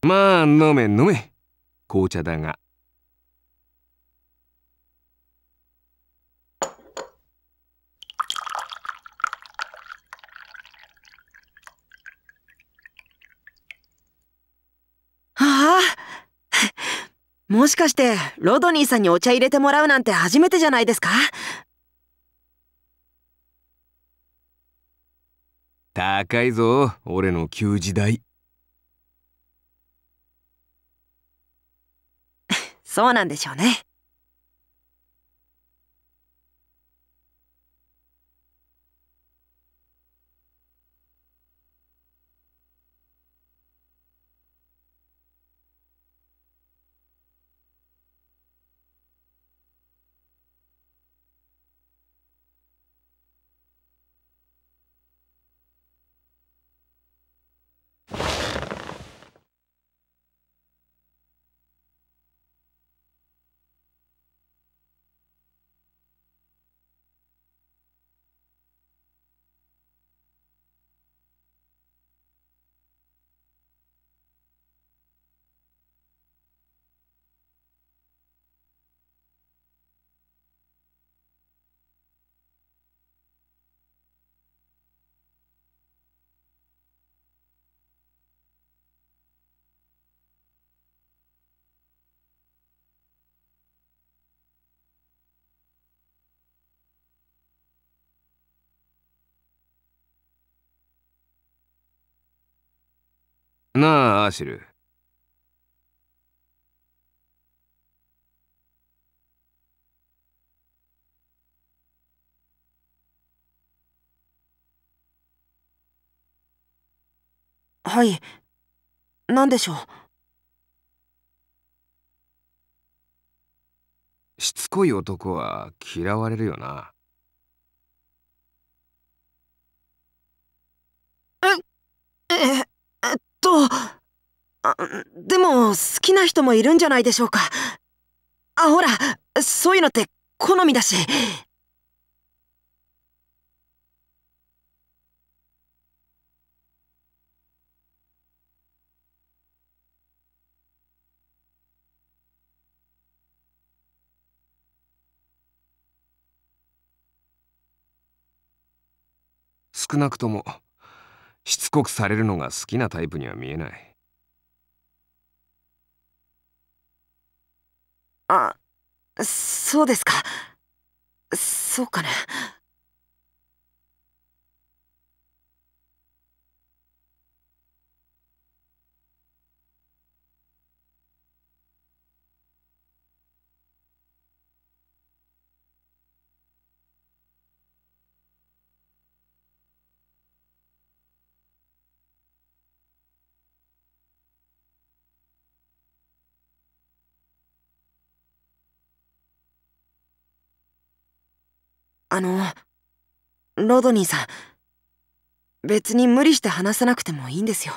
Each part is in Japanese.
まあ、飲め飲め。紅茶だが。 ああ、もしかしてロドニーさんにお茶入れてもらうなんて初めてじゃないですか？ 高いぞ、俺の給仕代。 そうなんでしょうね。 なあ、アシル。 はい、何でしょう？ しつこい男は嫌われるよな。 え、え、えっと、でも好きな人もいるんじゃないでしょうか。ほら、そういうのって好みだし。 少なくとも、しつこくされるのが好きなタイプには見えない。 あ、そうですか。そうかな。あの、ロドニーさん、別に無理して話さなくてもいいんですよ。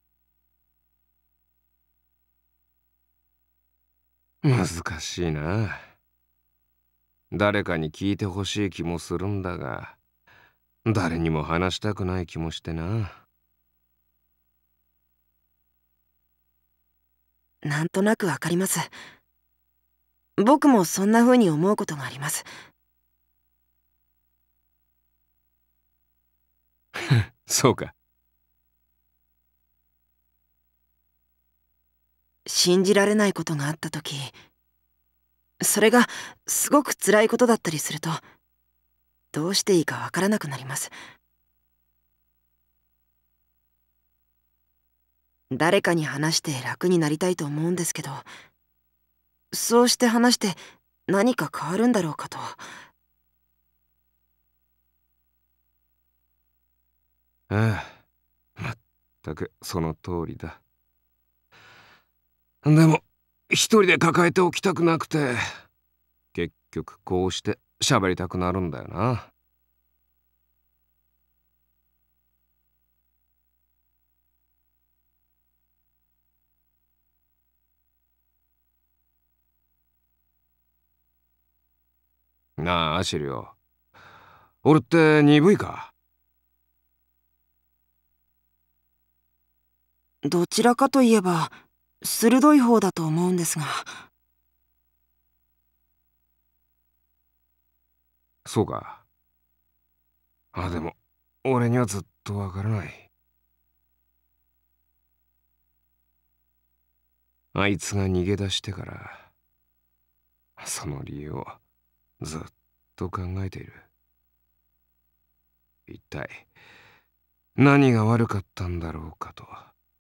難しいな。誰かに聞いてほしい気もするんだが、誰にも話したくない気もしてな。 なんとなくわかります。僕もそんな風に思うことがあります。 そうか。 信じられないことがあった時、それがすごく辛いことだったりすると、どうしていいかわからなくなります。誰かに話して楽になりたいと思うんですけど、そうして話して何か変わるんだろうかと。 ああ、まったくその通りだ。でも、一人で抱えておきたくなくて、結局こうして喋りたくなるんだよな。なあ、アシリよ。俺って鈍いか？ どちらかといえば鋭い方だと思うんですが。 そうか。でも俺にはずっとわからない。あいつが逃げ出してからその理由をずっと考えている。一体何が悪かったんだろうかと。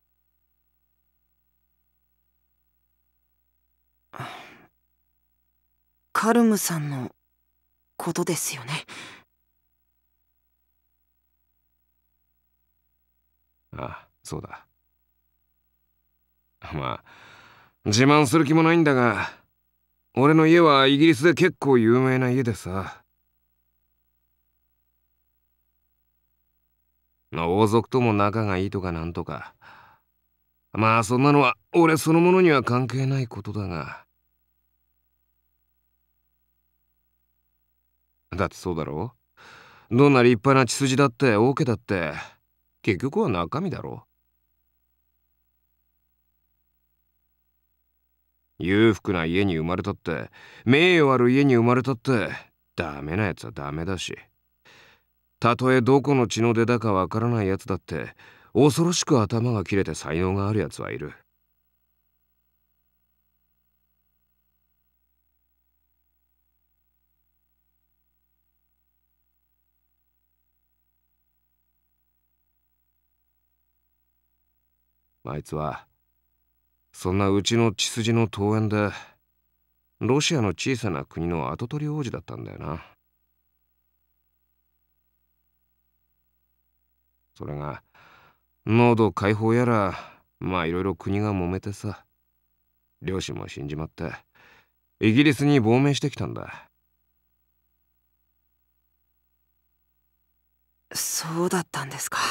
カルムさんのことですよね。 そうだ。まあ自慢する気もないんだが、俺の家はイギリスで結構有名な家でさ。王族とも仲がいいとかなんとか。まあそんなのは俺そのものには関係ないことだが。だってそうだろう。どんな立派な血筋だって王家だって結局は中身だろう。裕福な家に生まれたって名誉ある家に生まれたってダメなやつはダメだし、たとえどこの血の出だかわからないやつだって恐ろしく頭が切れて才能があるやつはいる。あいつはそんなうちの血筋の遠縁でロシアの小さな国の跡取り王子だったんだよな。それが濃度解放やらまあいろいろ国が揉めてさ、両親も死んじまってイギリスに亡命してきたんだ。 そうだったんですか。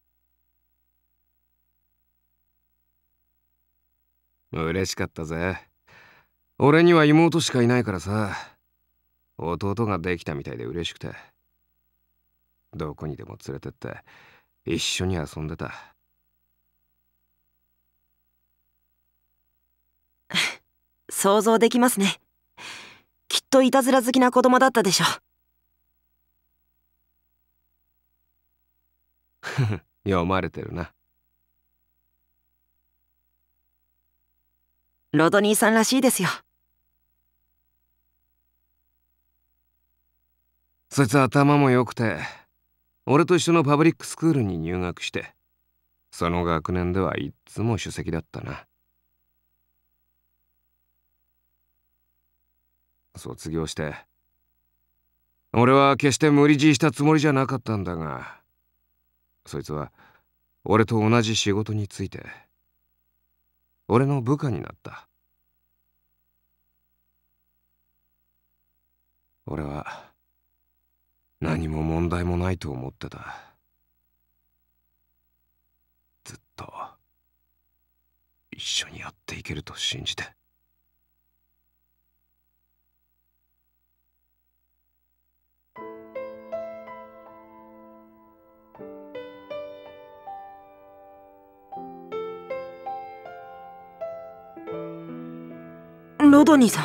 嬉しかったぜ。俺には妹しかいないからさ、弟ができたみたいで嬉しくて、どこにでも連れてって一緒に遊んでた。 想像できますね。きっといたずら好きな子供だったでしょう。読まれてるな。 ロドニーさんらしいですよ。 そいつ頭も良くて、俺と一緒のパブリックスクールに入学して、その学年ではいっつも首席だったな。卒業して俺は決して無理強いしたつもりじゃなかったんだが、そいつは俺と同じ仕事に就いて俺の部下になった。俺は何も問題もないと思ってた。ずっと一緒にやっていけると信じて。 ロドニーさ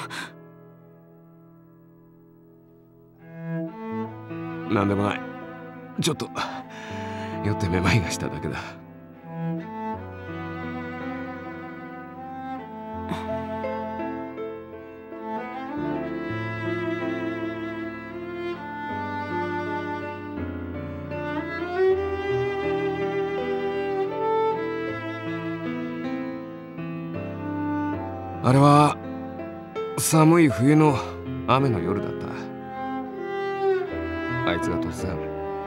ん。なんでもない。ちょっと酔ってめまいがしただけだ。あれは寒い冬の雨の夜だった。あいつが突然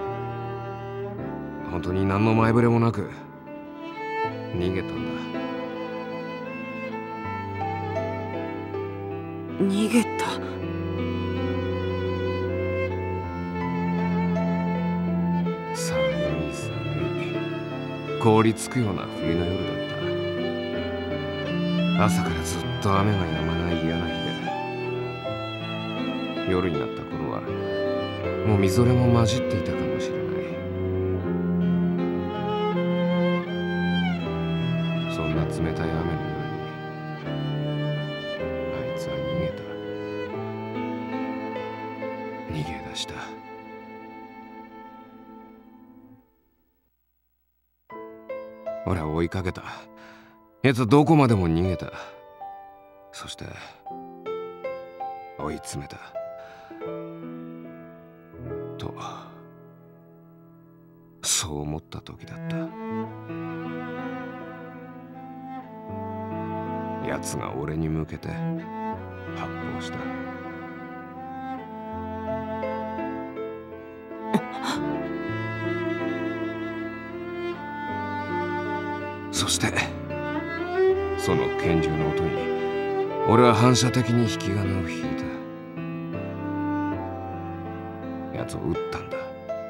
本当に何の前触れもなく逃げたんだ。 逃げた。 寒い寒い凍りつくような冬の夜だった。朝からずっと雨が止まない嫌な日で、夜になった頃はもうみぞれも混じっていたかもしれない。そんな冷たい雨の夜に俺は追いかけた。奴はどこまでも逃げた。そして追い詰めた。とそう思った時だった。奴が俺に向けて発砲した。そしてその拳銃の音に俺は反射的に引き金を引いた。奴を撃ったんだ。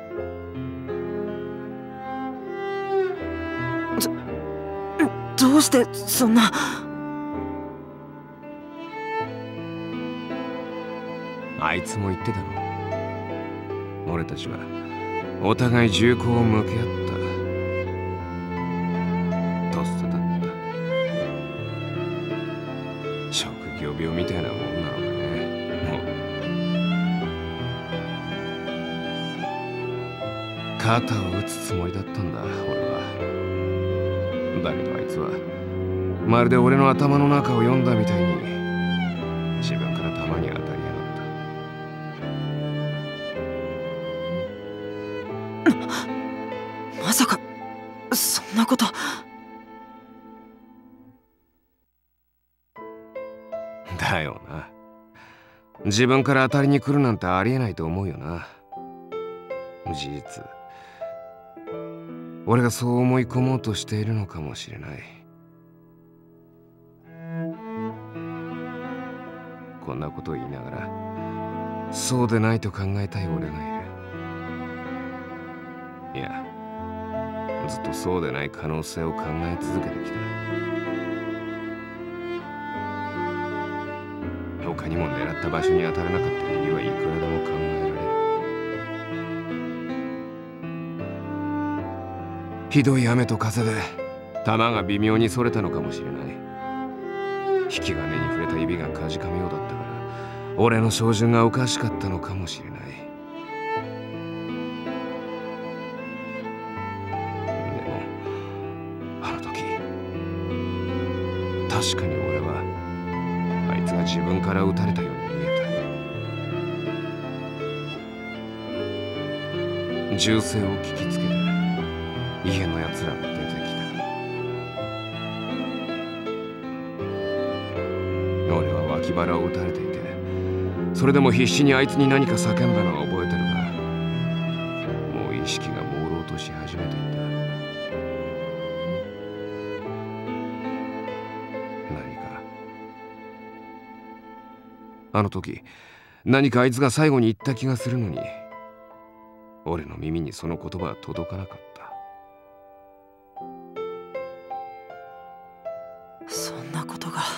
どうしてそんな。 あいつも言ってたろ。俺たちはお互い銃口を向け合った。とっさだった。職業病みたいなもんなのかね。もう肩を打つつもりだったんだ俺は。だけどあいつはまるで俺の頭の中を読んだみたいに自分から弾に当たりやがった。 まさかそんなこと。 だよな。自分から当たりに来るなんてありえないと思うよな。事実俺がそう思い込もうとしているのかもしれない。こんなことを言いながらそうでないと考えたい俺がいる。いや、ずっとそうでない可能性を考え続けてきた。他にも狙った場所に当たらなかった理由はいくらでも考えられる。ひどい雨と風で弾が微妙にそれたのかもしれない。引き金に触れた指がかじかむようだったから俺の照準がおかしかったのかもしれない。でもあの時確かに俺はあいつが自分から撃たれたように見えた。銃声を聞きつけて家のやつらが出てきた。俺は脇腹を撃たれていて、それでも必死にあいつに何か叫んだのは覚えてるが、もう意識が朦朧とし始めていた。何かあの時何かあいつが最後に言った気がするのに、俺の耳にその言葉は届かなかった。 そんなことが。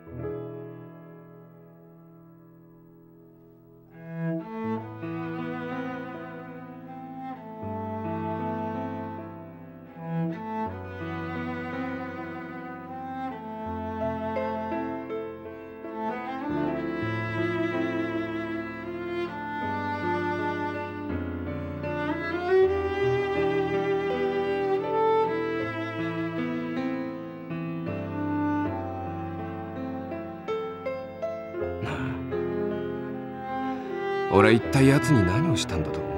俺は一体奴に何をしたんだと思う。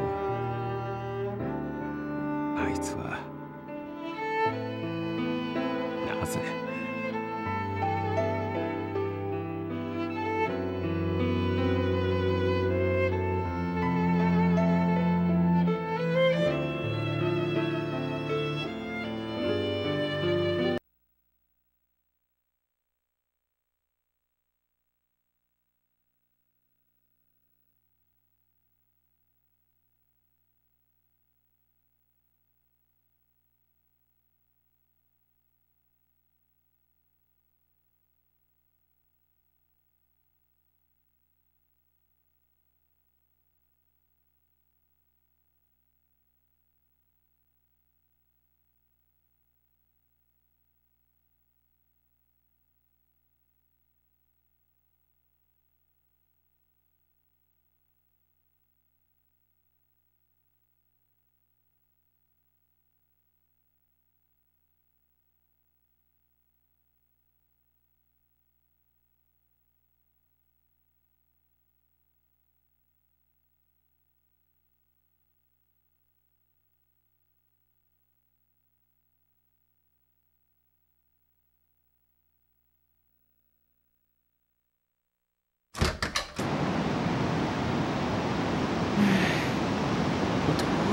あいつはなぜ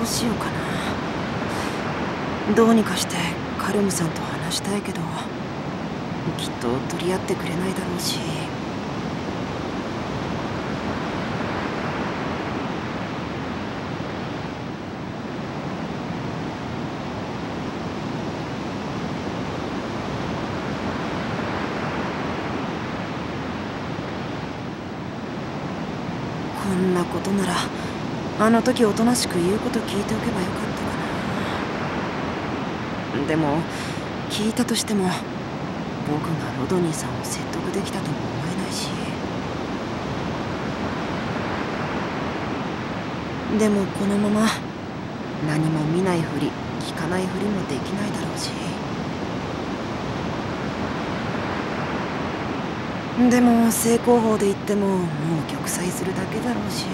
しようかな。どうにかしてカルムさんと話したいけど、きっと取り合ってくれないだろうし。こんなことならあの時おとなしく言うこと聞いておけばよかったかな。でも聞いたとしても僕がロドニーさんを説得できたとも思えないし。でもこのまま何も見ないふり聞かないふりもできないだろうし。でも正攻法で言ってももう玉砕するだけだろうし。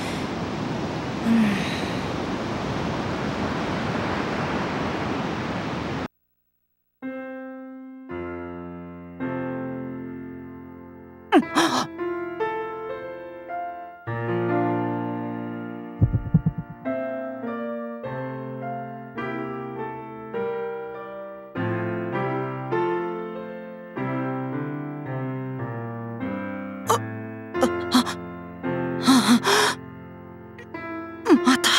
また。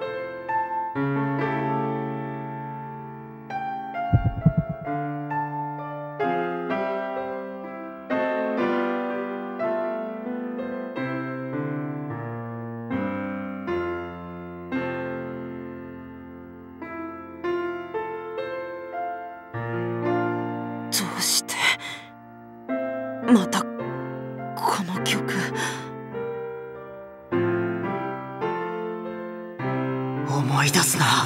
どうしてまたこの曲。思い出すな。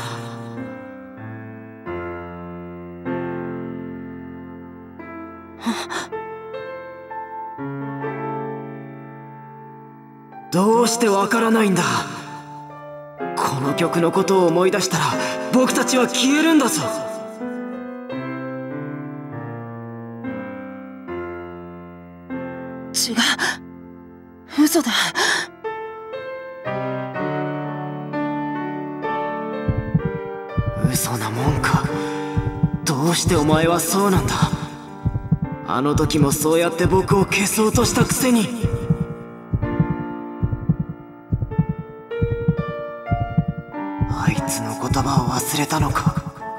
どうしてわからないんだ。この曲のことを思い出したら僕たちは消えるんだぞ。違う、嘘だ。嘘なもんか。どうしてお前はそうなんだ。あの時もそうやって僕を消そうとしたくせに。あいつの言葉を忘れたのか。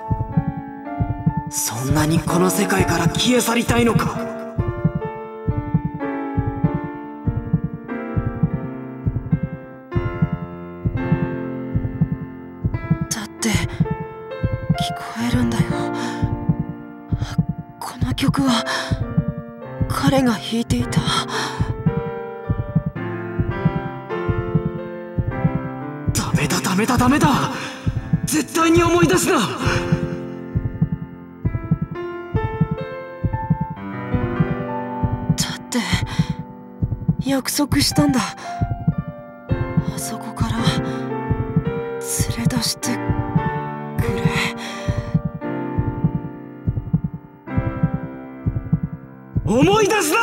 そんなにこの世界から消え去りたいのか。だって聞こえるんだよ。この曲は彼が弾いていた。ダメだダメだダメだ。絶対に思い出すな。だって約束したんだ。あそこから連れ出してくれ。思い出すな。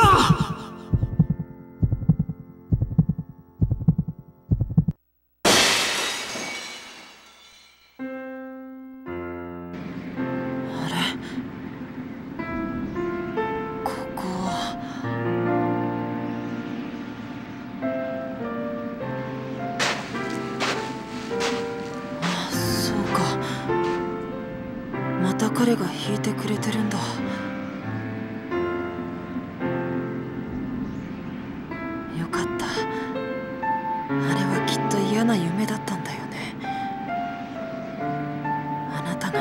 あれ、ここは。あ、そうか。また彼が弾いてくれてるんだ。よかった。あれはきっと嫌な夢だったんだよね。あなたが。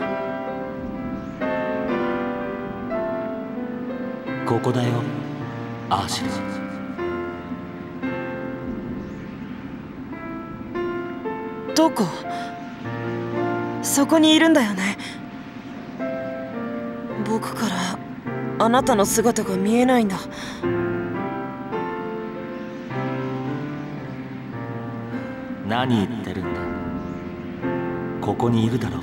ここだよ、アーシェラ。どこ？そこにいるんだよね。僕からあなたの姿が見えないんだ。 何言ってるんだ。ここにいるだろう。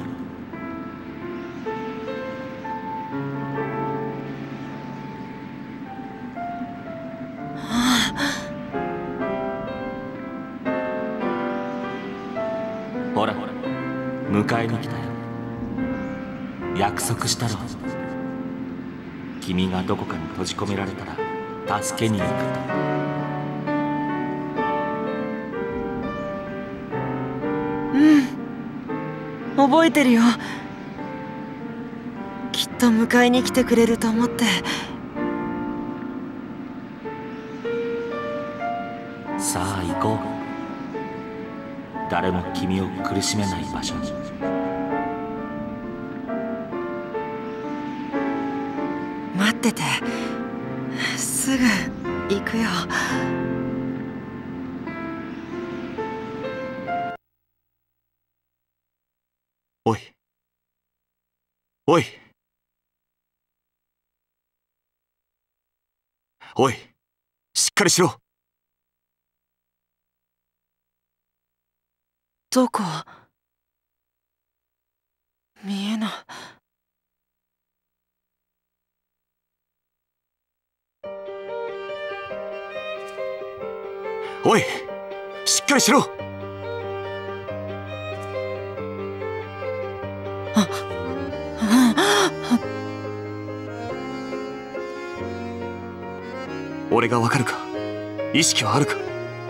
ほら迎えに来たよ。約束したろ。君がどこかに閉じ込められたら助けに行くと。覚えてるよ。きっと迎えに来てくれると思って。 さあ行こう。誰も君を苦しめない場所に。 待ってて。すぐ行くよ。 おい。おい。おい。しっかりしろ。 どこ？見えない。 おい。しっかりしろ。俺がわかるか？意識はあるか？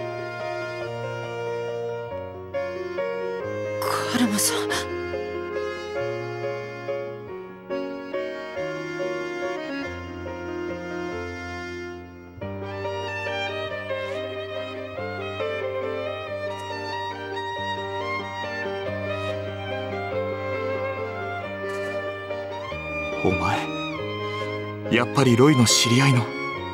カルマさん。 お前、やっぱりロイの知り合いの。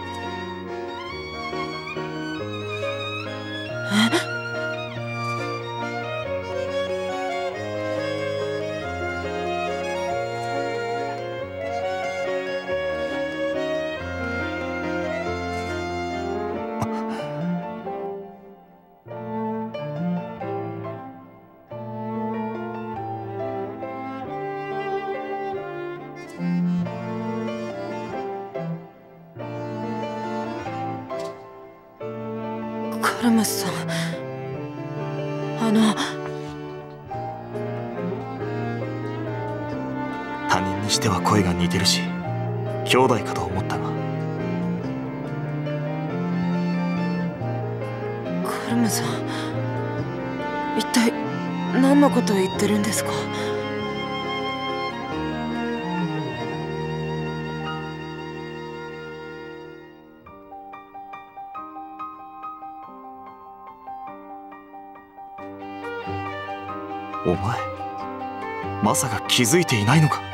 カルマさん、他人にしては声が似てるし、兄弟かと思ったが。 カルマさん、一体何のことを言ってるんですか？ お前、まさか気づいていないのか？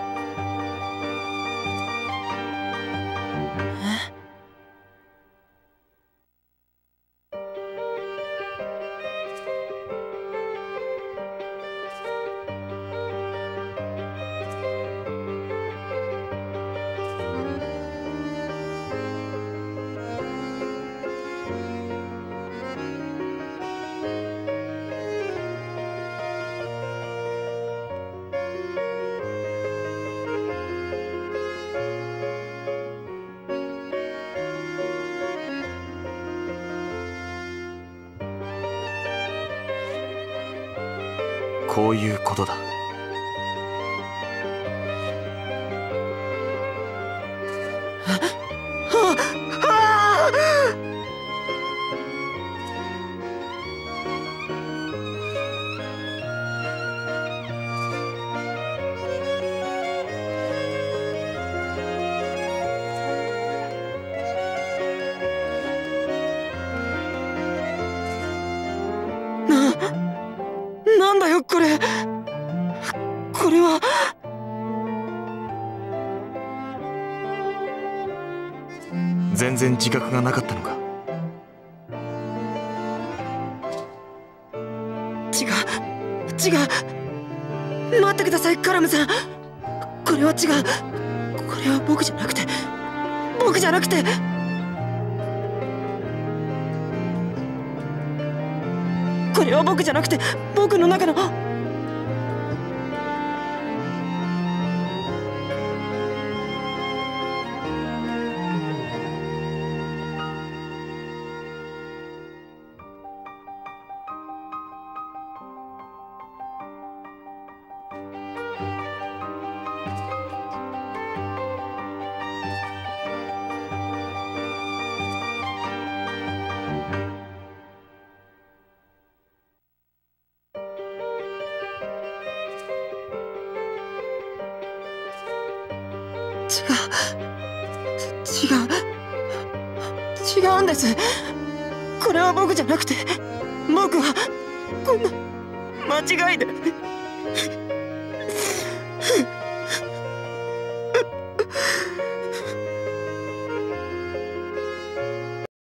こういうことだ。 なんだよこれ。これは。 全然自覚がなかったのか？ 違う。待ってください、カラムさん。これは違う。これは僕じゃなくて。これは僕じゃなくて、僕の中の。 違うんです。これは僕じゃなくて、僕はこんな間違いで。